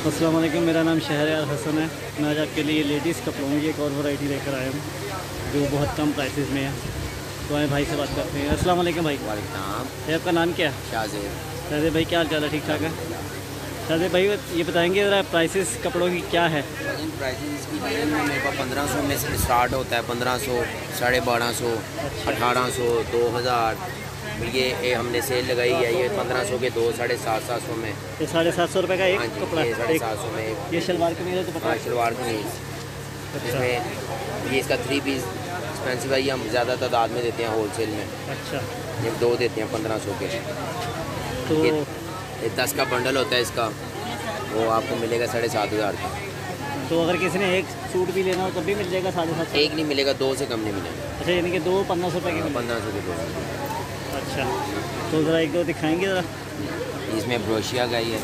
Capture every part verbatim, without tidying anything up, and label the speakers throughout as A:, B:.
A: अस्सलाम वालेकुम, मेरा नाम शहरयार हसन है। मैं आज आपके लिए लेडीज़ कपड़ों की एक और वैरायटी लेकर आया हूँ जो बहुत कम प्राइसेस में है। तो आए भाई से बात करते हैं। अस्सलाम वालेकुम भाई।
B: वालेकुम।
A: भाई आपका नाम क्या है?
B: शाहज़ेब।
A: शाहज़ेब भाई, क्या हाल चाल है? ठीक ठाक है। शाहज़ेब भाई ये बताएंगे ज़रा प्राइसेस कपड़ों की क्या है?
B: प्राइसेस इसकी मेरे पास पंद्रह सौ में से स्टार्ट होता है, पंद्रह सौ, साढ़े बारह सौ, अठारह सौ, दो हज़ार। ये, ये हमने सेल लगाई है, ये पंद्रह सौ के दो, साढ़े सात सात सौ में।
A: ये साढ़े सात सौ रुपये का एक कपड़ा,
B: साढ़े सात सौ में।
A: ये शलवार कमीज है तो पता
B: हाँ, शलवार कमीज। इसमें ये इसका थ्री पीस एक्सपेंसिव है, ये हम ज़्यादा तादाद में देते हैं होल सेल में।
A: अच्छा,
B: ये दो देते हैं पंद्रह सौ के।
A: तो
B: ये, ये दस का बंडल होता है इसका, वो आपको मिलेगा साढ़े सात हज़ार का।
A: तो अगर किसी ने एक सूट भी लेना हो तब भी मिल जाएगा साढ़े सात सौ?
B: एक नहीं मिलेगा, दो से कम नहीं मिलेगा।
A: अच्छा, यानी कि दो पंद्रह सौ रुपये के?
B: पंद्रह सौ के दो।
A: अच्छा, तो ज़रा एक दो दिखाएंगे ज़रा।
B: इसमें ब्रोशिया का ही है,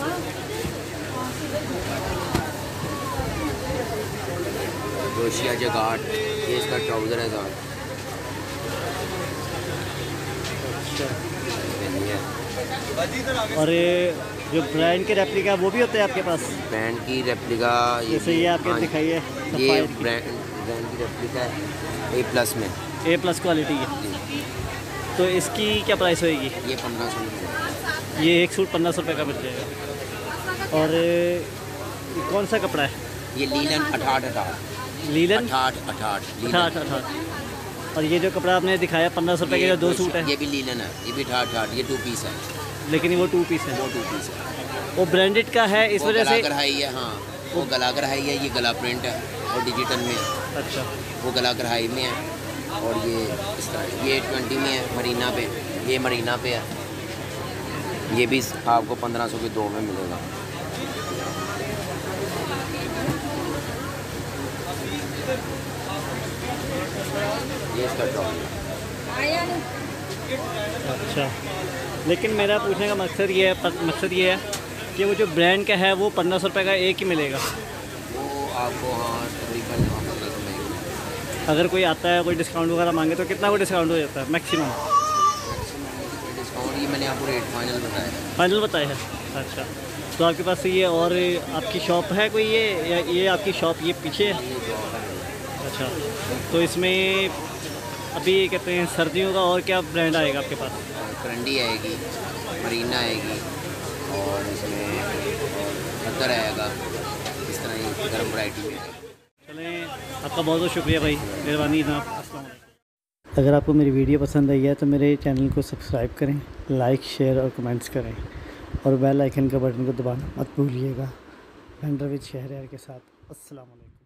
B: ब्रोशिया जगाट, ये इसका ट्राउज़र है साथ।
A: अच्छा, और ये जो ब्रांड के रेप्लिका वो भी होते हैं आपके पास?
B: ब्रांड की रेप्लिका,
A: जैसे ये आपके
B: हाँ,
A: दिखाइए।
B: ये ब्रांड ब्रांड की रेप्लिका है, ए प्लस में,
A: ए प्लस क्वालिटी है। तो इसकी क्या प्राइस होएगी?
B: ये पंद्रह सौ में।
A: ये एक सूट पंद्रह सौ रुपये का मिल जाएगा। और ये कौन सा कपड़ा है?
B: ये लीलन अठाठ अठाठ
A: लीलन
B: अठाठ अठाठ
A: अठाठ अठाठ। और ये जो कपड़ा आपने दिखाया पंद्रह सौ रुपये के, जो दो सूट है,
B: ये भी लीलन है, ये भी अठाठ अठाठ, ये टू पीस है।
A: लेकिन वो टू पीस है।
B: वो टू पीस है,
A: वो ब्रांडेड का है इस वजह से?
B: कढ़ाई है, हाँ, वो गला कढ़ाई है, ये गला प्रिंट है और डिजिटल में।
A: अच्छा,
B: वो गला कढ़ाई में है और ये इस तरह, ये ट्वेंटी में है मरीना पे, ये मरीना पे है। ये भी आपको पंद्रह सौ के दो में मिलेगा। ये इसका ट्रॉली।
A: अच्छा, लेकिन मेरा पूछने का मकसद ये है मकसद ये है कि वो जो ब्रांड का है वो पंद्रह सौ रुपये का एक ही मिलेगा?
B: वो आपको हाँ तकरीबन पंद्रह सौ में।
A: अगर कोई आता है, कोई डिस्काउंट वगैरह मांगे तो कितना को डिस्काउंट हो जाता है मैक्सिमम?
B: डिस्काउंट ये मैंने आपको रेट फाइनल बताया है।
A: फाइनल बताया है। अच्छा, तो आपके पास ये और आपकी शॉप है कोई, ये या ये आपकी शॉप ये पीछे है? अच्छा, तो इसमें अभी कहते हैं सर्दियों का और क्या ब्रांड आएगा आपके पास?
B: करंडी आएगी, मरीना आएगी और इसमें खतर आएगा, इस तरह ही गर्म वैरायटी में।
A: चलें, आपका बहुत बहुत शुक्रिया भाई, मेहरबानी जनाब। अस्सलाम वालेकुम। अगर आपको मेरी वीडियो पसंद आई है तो मेरे चैनल को सब्सक्राइब करें, लाइक शेयर और कमेंट्स करें और बेल आइकन का बटन को दबाना मत भूलिएगा। वेंडर विद शहरयार के साथ। अस्सलाम वालेकुम।